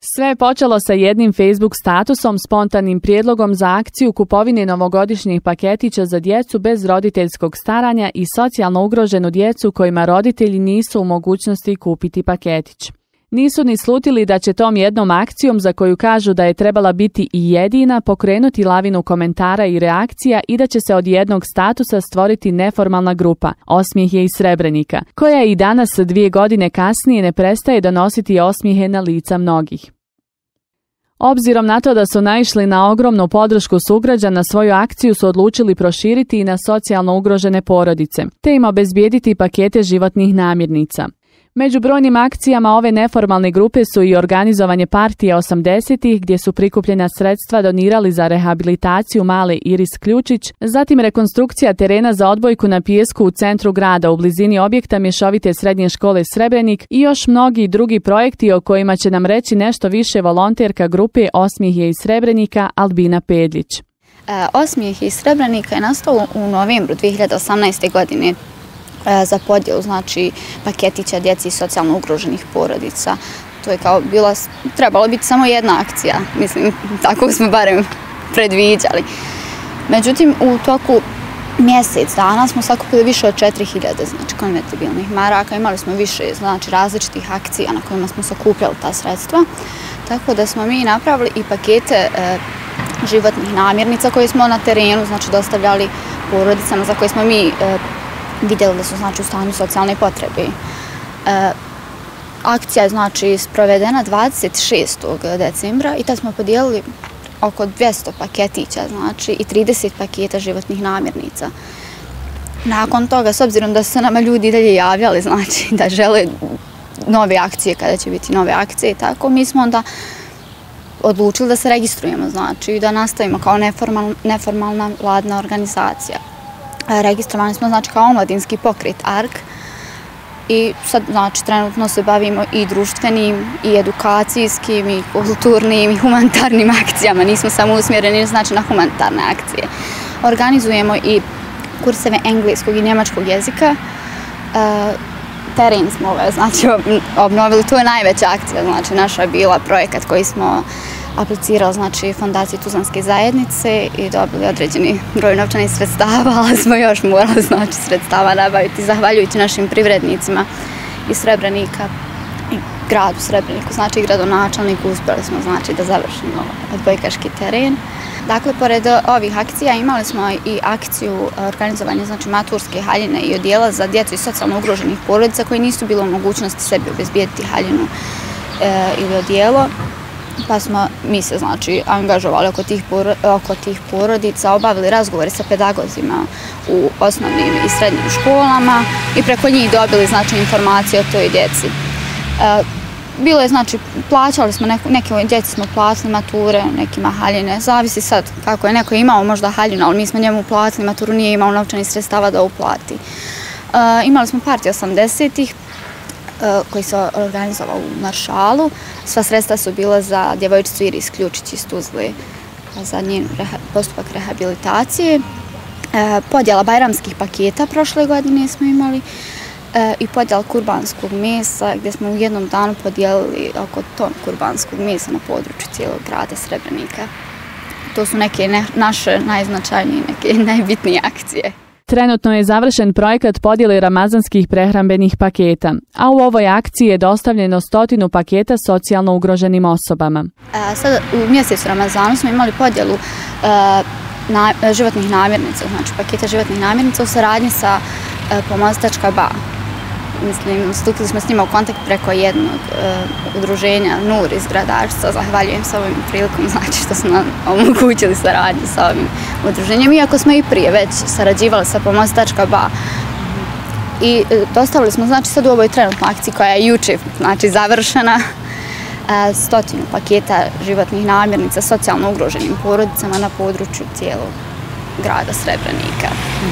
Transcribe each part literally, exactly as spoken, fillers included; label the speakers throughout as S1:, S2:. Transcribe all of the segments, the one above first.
S1: Sve je počelo sa jednim Facebook statusom spontanim prijedlogom za akciju kupovine novogodišnjih paketića za djecu bez roditeljskog staranja i socijalno ugroženu djecu kojima roditelji nisu u mogućnosti kupiti paketić. Nisu ni slutili da će tom jednom akcijom, za koju kažu da je trebala biti i jedina, pokrenuti lavinu komentara i reakcija i da će se od jednog statusa stvoriti neformalna grupa, Osmijeh je iz Srebrenika, koja i danas dvije godine kasnije ne prestaje donositi osmijehe na lica mnogih. Obzirom na to da su naišli na ogromnu podršku sugrađana, svoju akciju su odlučili proširiti i na socijalno ugrožene porodice, te im obezbijediti pakete životnih namirnica. Među brojnim akcijama ove neformalne grupe su i organizovanje partije osamdesetih gdje su prikupljena sredstva donirali za rehabilitaciju male Iris Ključić, zatim rekonstrukcija terena za odbojku na pijesku u centru grada u blizini objekta mješovite srednje škole Srebrenik i još mnogi drugi projekti o kojima će nam reći nešto više volonterka grupe Osmijeh je iz Srebrenika Albina Pedljić.
S2: Osmijeh iz Srebrenika je nastao u novembru dvije hiljade osamnaeste. godine za podjelu, znači, paketića djeci i socijalno ugroženih porodica. To je kao bila, trebalo biti samo jedna akcija, mislim, tako smo barem predviđali. Međutim, u toku mjesec dana smo sakupili više od četiri hiljade, znači, konvertibilnih maraka, imali smo više, znači, različitih akcija na kojima smo sakupljali ta sredstva, tako da smo mi napravili i pakete e, životnih namirnica koje smo na terenu, znači, dostavljali porodicama za koje smo mi e, vidjeli da su, znači, u stanju socijalne potrebe. E, akcija je, znači, sprovedena dvadeset šestog decembra i tad smo podijelili oko dvjesto paketića, znači, i trideset paketa životnih namirnica. Nakon toga, s obzirom da su se nama ljudi dalje javljali, znači, da žele nove akcije, kada će biti nove akcije i tako, mi smo onda odlučili da se registrujemo, znači, da nastavimo kao neformal, neformalna vladna organizacija. Registrovani smo, znači, kao omladinski pokret A R K i sad, znači, trenutno se bavimo i društvenim, i edukacijskim, i kulturnim, i humanitarnim akcijama. Nismo samo usmjereni, znači, na humanitarne akcije. Organizujemo i kurseve engleskog i njemačkog jezika. Teren smo, znači, obnovili. To je najveća akcija, znači, naša je bila projekat koji smo aplicirali, znači, Fondaciji Tuzlanske zajednice i dobili određeni broj novčanih sredstava, ali smo još morali, znači, sredstava nabaviti zahvaljujući našim privrednicima iz Srebrenika i gradu Srebreniku, znači, gradonačelniku, uspjeli smo, znači, da završimo odbojkaški teren. Dakle, pored ovih akcija imali smo i akciju organizovanja, znači, maturske haljine i odjela za djecu i socijalno ugroženih porodica koji nisu bili u mogućnosti sebi obezbijediti haljinu e, ili odjelo. Pa smo mi se, znači, angažovali oko tih, oko tih porodica, obavili razgovore sa pedagozima u osnovnim i srednjim školama i preko njih dobili, znači, informacije o toj djeci. E, bilo je, znači, plaćali smo, neko, neke djeci smo platili mature, nekima haljine, zavisi sad kako je, neko je imao možda haljinu, ali mi smo njemu platili maturu, nije imao novčanih sredstava da uplati. E, imali smo partiju osamdesetih koji se organizovao u Maršalu. Sva sredstva su bila za djevojčicu Iris Ključić iz Tuzle, za njen postupak rehabilitacije. Podjela bajramskih paketa prošle godine smo imali i podjela kurbanskog mesa, gdje smo u jednom danu podijelili oko ton kurbanskog mesa na području cijelog grada Srebrenika. To su neke ne, naše najznačajnije, neke najbitnije akcije.
S1: Trenutno je završen projekat podjele ramazanskih prehrambenih paketa, a u ovoj akciji je dostavljeno stotinu paketa socijalno ugroženim osobama.
S2: E, sad u mjesecu Ramazanu smo imali podjelu e, na, životnih namirnica, znači paketa životnih namirnica u saradnji sa e, Pomostačka ba. Mislim, stupili smo s njima u kontakt preko jednog e, udruženja Nur iz Gradačca. Zahvaljujem se ovim prilikom, znači, što su nam omogućili saradnju sa ovim udruženjem, iako smo i prije već sarađivali sa Pomostačka ba. I e, dostavili smo, znači, sad u ovoj trenutnoj akciji koja je juče, znači, završena, e, stotinu paketa životnih namirnica socijalno ugroženim porodicama na području cijelog grada Srebrenika.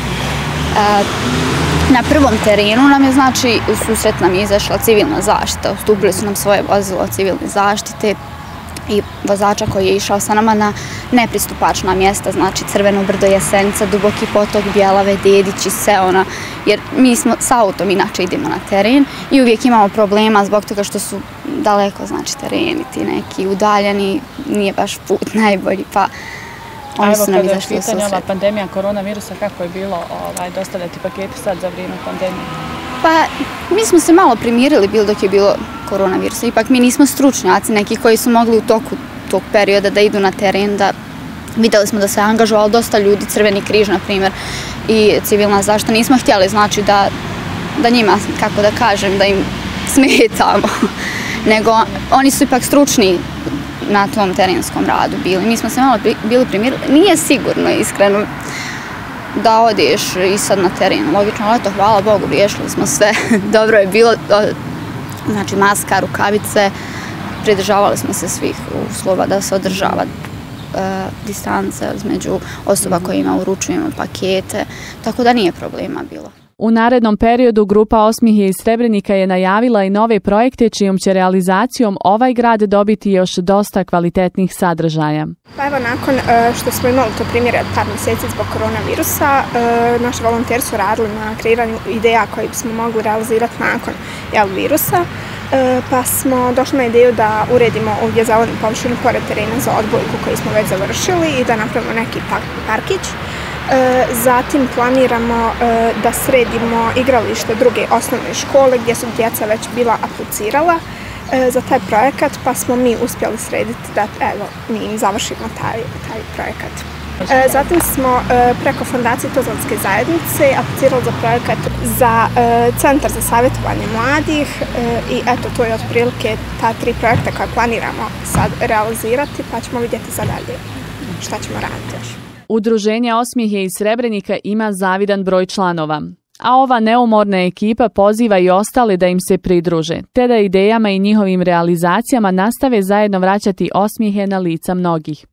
S2: E, Na prvom terenu nam je, znači, u susret nam je izašla civilna zaštita. Ustupili su nam svoje vozilo civilne zaštite i vozača koji je išao sa nama na nepristupačna mjesta, znači Crveno brdo, Jasenica, Duboki potok, Bjelave, Dedići, Seona jer mi smo s autom inače idemo na teren i uvijek imamo problema zbog toga što su daleko, znači, tereni ti neki udaljeni, nije baš put najbolji, pa oni su nam izašli u susret. A evo, kada je pitanje ova pandemija koronavirusa, kako je bilo ovaj, dostavljati pakete sad za vrijeme pandemije? Pa, mi smo se malo primirili bilo dok je bilo koronavirusa. Ipak mi nismo stručnjaci, neki koji su mogli u toku tog perioda da idu na teren, da vidjeli smo da se angažovalo dosta ljudi, Crveni križ, na primjer, i civilna zaštita. Nismo htjeli, znači, da, da njima, kako da kažem, da im smetamo, nego oni su ipak stručni na tom terenskom radu bili. Mi smo se malo bili primirili. Nije sigurno, iskreno, da odeš i sad na teren. Logično, ali to, hvala Bogu, riješili smo sve. Dobro je bilo, znači, maska, rukavice, pridržavali smo se svih uslova da se održava e, distanca između osoba kojima uručujemo pakete, tako da nije problema bilo.
S1: U narednom periodu grupa Osmihe iz Srebrenika je najavila i nove projekte čijom će realizacijom ovaj grad dobiti još dosta kvalitetnih sadržaja.
S3: Pa evo, nakon što smo imali to primjere od par mjeseci zbog koronavirusa, naši volonteri su radili na kreiranju ideja koje bismo mogli realizirati nakon jel, virusa, pa smo došli na ideju da uredimo ovdje zavodnu površinu pored terena za odbojku koji smo već završili i da napravimo neki parkić. Zatim planiramo da sredimo igralište druge osnovne škole gdje su djeca već bila aplicirala za taj projekat, pa smo mi uspjeli srediti da evo, mi im završimo taj, taj projekat. Zatim smo preko Fondacije Tuzlanske zajednice aplicirali za projekat za Centar za savjetovanje mladih i eto, to je otprilike ta tri projekta koja planiramo sad realizirati, pa ćemo vidjeti za dalje šta ćemo raditi još.
S1: Udruženje Osmihe iz Srebrenika ima zavidan broj članova, a ova neumorna ekipa poziva i ostale da im se pridruže, te da idejama i njihovim realizacijama nastave zajedno vraćati osmijehe na lica mnogih.